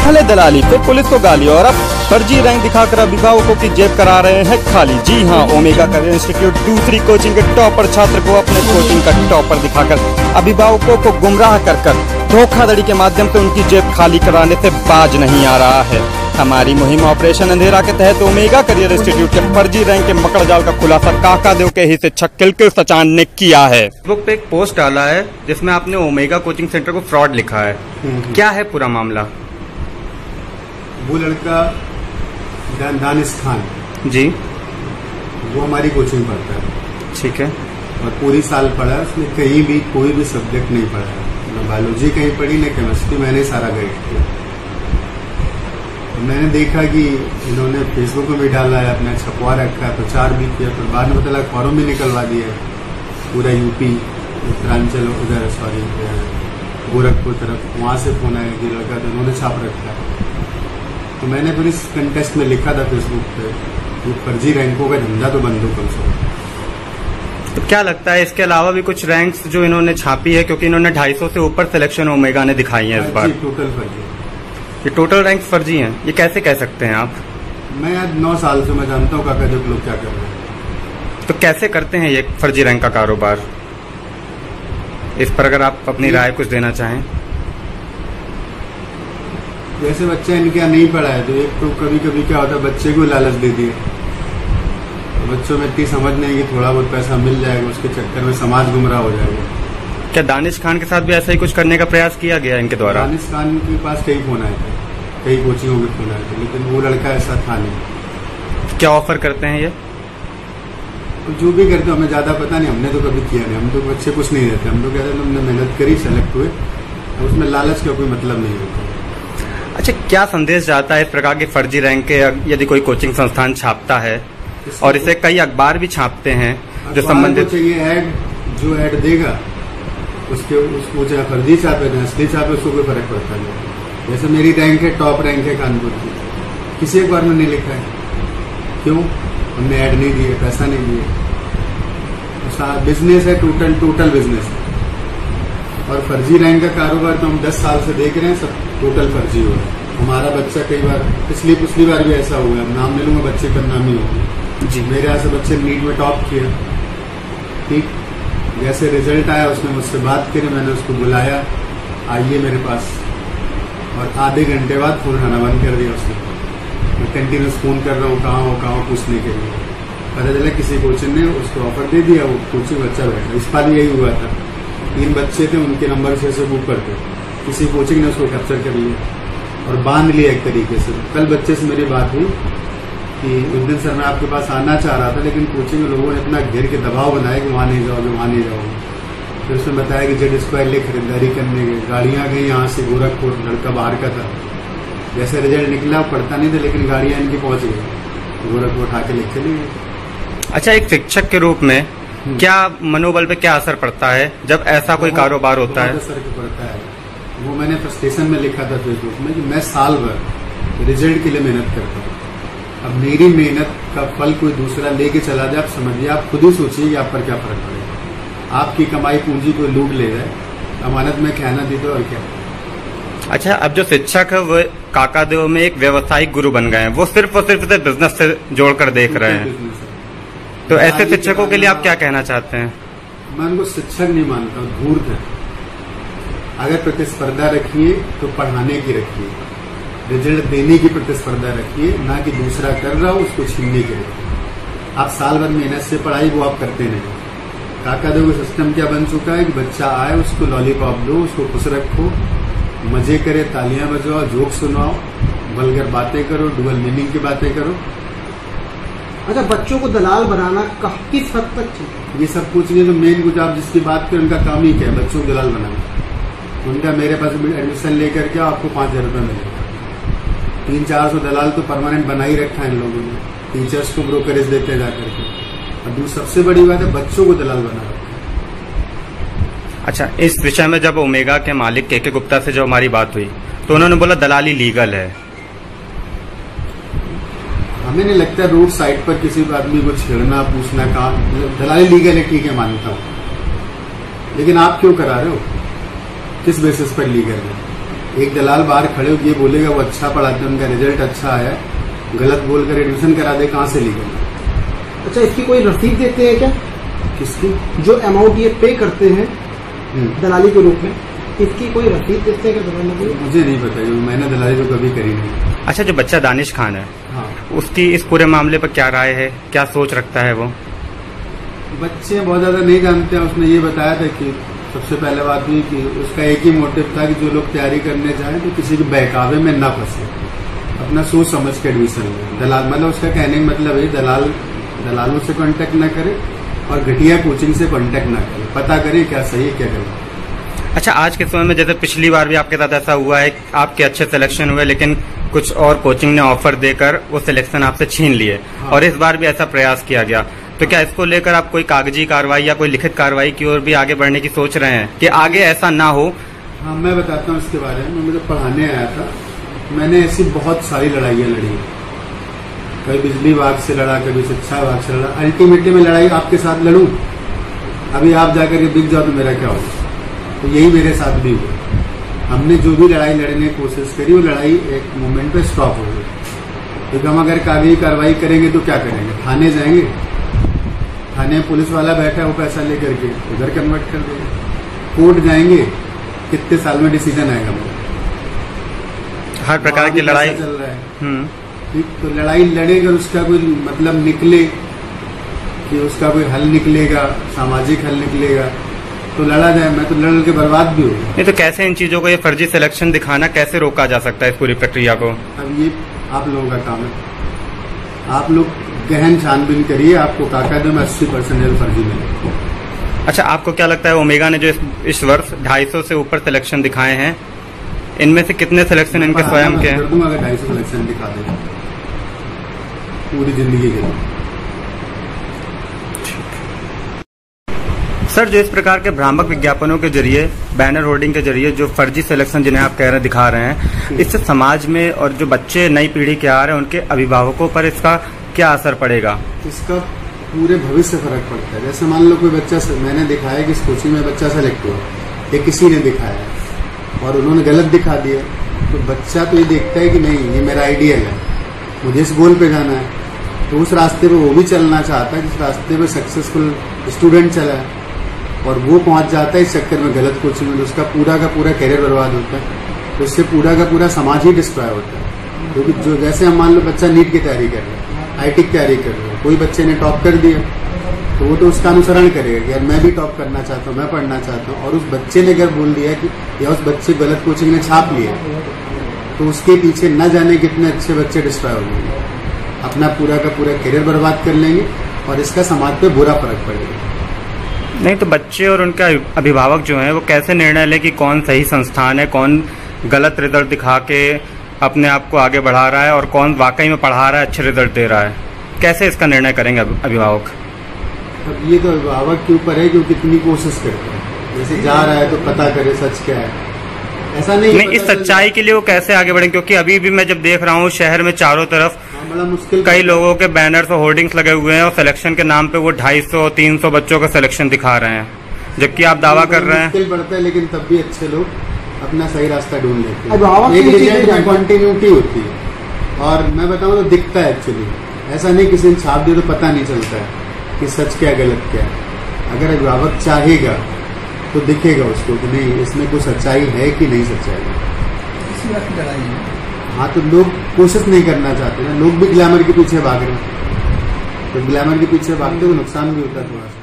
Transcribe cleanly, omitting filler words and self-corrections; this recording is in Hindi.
पहले दलाली फिर पुलिस को गाली और अब फर्जी रैंक दिखाकर अभिभावकों की जेब करा रहे हैं खाली। जी हां, ओमेगा करियर इंस्टीट्यूट दूसरी कोचिंग के टॉपर छात्र को अपने कोचिंग का टॉपर दिखाकर अभिभावकों को गुमराह कर धोखाधड़ी के माध्यम से उनकी जेब खाली कराने से बाज नहीं आ रहा है। हमारी मुहिम ऑपरेशन अंधेरा के तहत ओमेगा करियर इंस्टीट्यूट के फर्जी रैंक के मकड़जाल का खुलासा काकादेव के ही शिक्षक किलकिल सचान ने किया है। फेसबुक पे एक पोस्ट डाला है जिसमें आपने ओमेगा कोचिंग सेंटर को फ्रॉड लिखा है। क्या है पूरा मामला? वो लड़का दानिश खान जी, वो हमारी कोचिंग पढ़ता है। ठीक है। और पूरी साल पढ़ा, उसने कहीं भी कोई भी सब्जेक्ट नहीं पढ़ा, न बायोलॉजी कहीं पढ़ी न केमिस्ट्री, मैंने सारा गाइड किया। मैंने देखा कि इन्होंने फेसबुक में भी डाला है, अपना छपवा रखा है, प्रचार भी किया, फिर बाद में पता लगा फॉर्म भी निकलवा दिया है पूरा यूपी, उत्तरांचल, उधर सॉरी गोरखपुर तरफ, वहां से फोन आया कि लड़का तो उन्होंने छाप रखा है। तो मैंने फिर इस कंटेस्ट में लिखा था फेसबुक पे, ये फर्जी रैंकों का धंधा तो बंद हो कम से कम। तो क्या लगता है इसके अलावा भी कुछ रैंक्स जो इन्होंने छापी है, क्योंकि इन्होंने 250 से ऊपर सिलेक्शन ओमेगा ने दिखाई है इस बार? टोटल फर्जी, ये टोटल रैंक्स फर्जी हैं। ये कैसे कह सकते हैं आप? मैं आज 9 साल से मैं जानता हूँ काका जो लोग क्या कर रहे हैं। तो कैसे करते हैं ये फर्जी रैंक का कारोबार? इस पर अगर आप अपनी राय कुछ देना चाहें। जैसे बच्चा इनके यहाँ नहीं पढ़ा है तो एक तो कभी कभी क्या होता है, बच्चे को लालच दे दिए, तो बच्चों में इतनी समझ नहीं कि थोड़ा बहुत पैसा मिल जाएगा, उसके चक्कर में समाज गुमराह हो जाएगा। क्या दानिश खान के साथ भी ऐसा ही कुछ करने का प्रयास किया गया इनके द्वारा? दानिश खान के पास कई फोन आए थे, कई कोचिंगों के फोन आए थे, लेकिन वो लड़का ऐसा था नहीं। क्या ऑफर करते हैं ये? तो जो भी करते हमें ज्यादा पता नहीं, हमने तो कभी किया नहीं, हम तो बच्चे कुछ नहीं देते, हम तो कहते हैं तुमने मेहनत करी, सेलेक्ट हुए, उसमें लालच का कोई मतलब नहीं होता। अच्छा, क्या संदेश जाता है इस प्रकार के फर्जी रैंक के यदि कोई कोचिंग संस्थान छापता है और इसे कई अखबार भी छापते हैं जो संबंधित? चाहिए ऐड, जो ऐड देगा उसको चाहे फर्जी छापे ना असली छापे, उसको कोई फर्क पड़ता नहीं। जैसे मेरी रैंक है, टॉप रैंक है कानपुर की, किसी अखबार में नहीं लिखा है, क्यों? हमने ऐड नहीं दिए, पैसा नहीं दिए। बिजनेस है, टोटल बिजनेस है। और फर्जी रैंक का कारोबार तो हम 10 साल से देख रहे हैं, सब टोटल फर्जी हो रहा है। हमारा बच्चा कई बार, पिछली बार भी ऐसा हुआ, नाम ले लूंगा, बच्चे का नाम ही होगा जी। मेरे यहाँ से बच्चे नीट में टॉप किया, ठीक, जैसे रिजल्ट आया उसने मुझसे बात करी, मैंने उसको बुलाया, आइए मेरे पास, और आधे घंटे बाद फोन उठाना बंद कर दिया उसने। मैं कंटिन्यूस फोन कर रहा हूँ, कहाँ हो पूछने के लिए। पता चला किसी कोचिंग ने उसको ऑफर दे दिया, वो कोचिंग बच्चा बैठा। इस बार यही हुआ था, 3 बच्चे थे, उनके नंबर से ऊपर थे, किसी कोचिंग ने उसको कैप्चर कर लिया और बांध लिया एक तरीके से। कल बच्चे से मेरी बात हुई कि उस दिन सर मैं आपके पास आना चाह रहा था, लेकिन कोचिंग में लोगों ने इतना घेर के दबाव बनाया कि वहाँ नहीं जाओगे, वहाँ नहीं जाओगे। फिर उसने बताया कि जेड स्क्वायर ले खरीदारी करने गए, गाड़ियाँ गई यहाँ से गोरखपुर, लड़का बाहर का था। जैसे रिजल्ट निकला, पढ़ता नहीं था, लेकिन गाड़ियाँ इनकी पहुंच गई, गोरखपुर उठा के लिख चली गई। अच्छा, एक शिक्षक के रूप में क्या मनोबल पे क्या असर पड़ता है जब ऐसा कोई कारोबार होता है? असर पड़ता है। वो मैंने फ्रस्ट्रेशन में लिखा था फेसबुक में कि मैं साल भर रिजल्ट के लिए मेहनत करता हूँ, अब मेरी मेहनत का फल कोई दूसरा लेके चला जाए, आप समझिए, आप खुद ही सोचिए कि आप पर क्या फर्क पड़ेगा। आपकी कमाई पूंजी कोई लूट ले जाए, अमानत में खयानत दी तो और क्या। अच्छा, अब जो शिक्षक है वो काकादेव में एक व्यावसायिक गुरु बन गए हैं, वो सिर्फ और सिर्फ बिजनेस से जोड़कर देख रहे हैं। तो ऐसे शिक्षकों के लिए आप क्या कहना चाहते हैं? मैं उनको शिक्षक नहीं मानता, धूर्त है। अगर प्रतिस्पर्धा रखिए तो पढ़ाने की रखिए, रिजल्ट देने की प्रतिस्पर्धा रखिए, ना कि दूसरा कर रहा हो उसको छीनने के रखिए। आप साल भर मेहनत से पढ़ाई, वो आप करते नहीं। काकादेव का सिस्टम क्या बन चुका है कि बच्चा आए, उसको लॉलीपॉप दो, उसको खुश रखो, मजे करे, तालियां बजाओ, जोक सुनाओ, वल्गर बातें करो, डुअल मीनिंग की बातें करो। अच्छा, बच्चों को दलाल बनाना किस हद तक चाहिए? ये सब कुछ नहीं, तो मेन कुछ आप जिसकी बात करें उनका काम ही क्या है, बच्चों को दलाल बनाना। उनका मेरे पास एडमिशन लेकर के आपको 5,000 रुपये मिलेगा। 300-400 दलाल तो परमानेंट बना ही रखा है इन लोगों ने, टीचर्स को ब्रोकरेज देते जाकर के। और सबसे बड़ी बात है, बच्चों को दलाल बना रखा है। अच्छा, इस विषय में जब ओमेगा के मालिक के गुप्ता से जो हमारी बात हुई तो उन्होंने बोला दलाली लीगल है। हमें नहीं लगता रोड साइड पर किसी आदमी को छेड़ना, पूछना, काम दलाली लीगल है, ठीक है मानता हूं, लेकिन आप क्यों करा रहे हो? किस बेसिस पर लीगल है? एक दलाल बाहर खड़े हो ये बोलेगा वो अच्छा पढ़ाते हैं, उनका रिजल्ट अच्छा आया, गलत बोलकर एडमिशन करा दे, कहाँ से लीगल? अच्छा, इसकी कोई रसीद देते हैं क्या? किसकी? जो अमाउंट ये पे करते हैं दलाली के रूप में, इसकी कोई रसीद देते हैं क्या दलाली को? मुझे नहीं पता, मैंने दलाली तो कभी करी नहीं। अच्छा, जो बच्चा दानिश खान है, हाँ, उसकी इस पूरे मामले पर क्या राय है, क्या सोच रखता है वो? बच्चे बहुत ज्यादा नहीं जानते हैं। उसने ये बताया था कि सबसे पहले बात हुई कि उसका एक ही मोटिव था कि जो लोग तैयारी करने जाएं तो किसी के बहकावे में ना फंसे, अपना सोच समझ के एडमिशन लें। दलाल मतलब उसका कहने का मतलब है दलालों से कांटेक्ट ना करे और घटिया कोचिंग से कांटेक्ट ना करे, पता करे क्या सही है क्या गलत। अच्छा, आज के समय में जैसे पिछली बार भी आपके साथ ऐसा हुआ है, आपके अच्छे सिलेक्शन हुए लेकिन कुछ और कोचिंग ने ऑफर देकर वो सिलेक्शन आपसे छीन लिए, हाँ। और इस बार भी ऐसा प्रयास किया गया, तो क्या इसको लेकर आप कोई कागजी कार्रवाई या कोई लिखित कार्रवाई की ओर भी आगे बढ़ने की सोच रहे हैं कि आगे ऐसा ना हो? हाँ, मैं बताता हूँ इसके बारे में। मैं मुझे पढ़ाने आया था, मैंने ऐसी बहुत सारी लड़ाइयाँ लड़ी, कभी बिजली विभाग से लड़ा, कभी शिक्षा विभाग से लड़ा। अल्टीमेटली मैं लड़ाई आपके साथ लड़ूं, अभी आप जाकर के बिक जाओ तो मेरा क्या होगा? तो यही मेरे साथ भी हुआ। हमने जो भी लड़ाई लड़ने की कोशिश करी, वो लड़ाई एक मोमेंट पे स्टॉप हो गई, क्योंकि हम अगर कागजी कार्रवाई करेंगे तो क्या करेंगे? थाने जाएंगे, थाने में पुलिस वाला बैठा है, वो पैसा लेकर के उधर कन्वर्ट कर देंगे। कोर्ट जाएंगे, कितने साल में डिसीजन आएगा? हर प्रकार की लड़ाई चल रहा है। ठीक, तो लड़ाई लड़ेगा, उसका कोई मतलब निकले कि उसका कोई हल निकलेगा, सामाजिक हल निकलेगा तो लड़ा जाए। मैं तो लड़ के बर्बाद भी हो। नहीं तो कैसे इन चीजों को, ये फर्जी सिलेक्शन दिखाना कैसे रोका जा सकता है, इस पूरी प्रक्रिया को? अब ये आप लोगों का काम है, आप लोग गहन छानबीन करिए, आपको काकायदे में 80% फर्जी मिलेगा। अच्छा, आपको क्या लगता है ओमेगा ने जो इस वर्ष 250 से ऊपर सिलेक्शन दिखाए हैं, इनमें से कितने सिलेक्शन इनके स्वयं के हैं? कर दूंगा अगर 250 सिलेक्शन दिखा देगा पूरी जिंदगी के लिए। सर, जो इस प्रकार के भ्रामक विज्ञापनों के जरिए, बैनर होर्डिंग के जरिए जो फर्जी सिलेक्शन जिन्हें आप कह रहे दिखा रहे हैं, इससे समाज में और जो बच्चे नई पीढ़ी के आ रहे हैं उनके अभिभावकों पर इसका क्या असर पड़ेगा? इसका पूरे भविष्य फर्क पड़ता है। जैसे मान लो कोई बच्चा, मैंने दिखाया कि इस कोचिंग में बच्चा सेलेक्ट हुआ, या किसी ने दिखाया और उन्होंने गलत दिखा दिया, तो बच्चा तो ये देखता है कि नहीं ये मेरा आइडियल है, मुझे इस गोल पे जाना है, तो उस रास्ते पे वो भी चलना चाहता है जिस रास्ते पे सक्सेसफुल स्टूडेंट चला है, और वो पहुंच जाता है इस चक्कर में गलत कोचिंग में, तो उसका पूरा का पूरा करियर बर्बाद होता है, तो इससे पूरा का पूरा समाज ही डिस्ट्रॉय होता है। क्योंकि जो जैसे हम मान लो बच्चा नीट की तैयारी कर रहा है, आईटी की तैयारी कर रहा है, कोई बच्चे ने टॉप कर दिया तो वो तो उसका अनुसरण करेगा कि यार मैं भी टॉप करना चाहता हूँ, मैं पढ़ना चाहता हूँ, और उस बच्चे ने अगर बोल दिया कि या उस बच्चे गलत कोचिंग ने छाप लिया तो उसके पीछे न जाने कितने अच्छे बच्चे डिस्ट्रॉय हो जाएंगे, अपना पूरा का पूरा करियर बर्बाद कर लेंगे और इसका समाज पे बुरा फर्क पड़ेगा। नहीं तो बच्चे और उनके अभिभावक जो हैं वो कैसे निर्णय लें कि कौन सही संस्थान है, कौन गलत रिजल्ट दिखा के अपने आप को आगे बढ़ा रहा है और कौन वाकई में पढ़ा रहा है, अच्छे रिजल्ट दे रहा है? कैसे इसका निर्णय करेंगे अभिभावक? अब ये तो अभिभावक के ऊपर है कि वो कितनी कोशिश करते हैं। जैसे जा रहा है तो पता करे सच क्या है, ऐसा नहीं इस सच्चाई के लिए वो कैसे आगे बढ़े? क्योंकि अभी भी मैं जब देख रहा हूँ शहर में चारों तरफ बड़ा मुश्किल, कई लोगों के बैनर्स और होर्डिंग्स लगे हुए हैं और सिलेक्शन के नाम पे वो 250-300 बच्चों का सिलेक्शन दिखा रहे हैं, जबकि आप दावा कर रहे हैं। मुश्किल पड़ता है, लेकिन तब भी अच्छे लोग अपना सही रास्ता ढूंढ लेते हैं। अभिभावक एक रिजल्ट में कंटिन्यूटी होती है, और मैं बताऊं तो दिखता है एक्चुअली, ऐसा नहीं किसी ने छाप दिया तो पता नहीं चलता है कि सच क्या गलत क्या है। अगर अभिभावक चाहेगा तो दिखेगा उसको कि नहीं इसमें कुछ सच्चाई है कि नहीं सच्चाई है। हाँ, तो लोग कोशिश नहीं करना चाहते ना, लोग भी ग्लैमर के पीछे भाग रहे हैं, तो ग्लैमर के पीछे भागते हुए नुकसान भी होता है थोड़ा सा।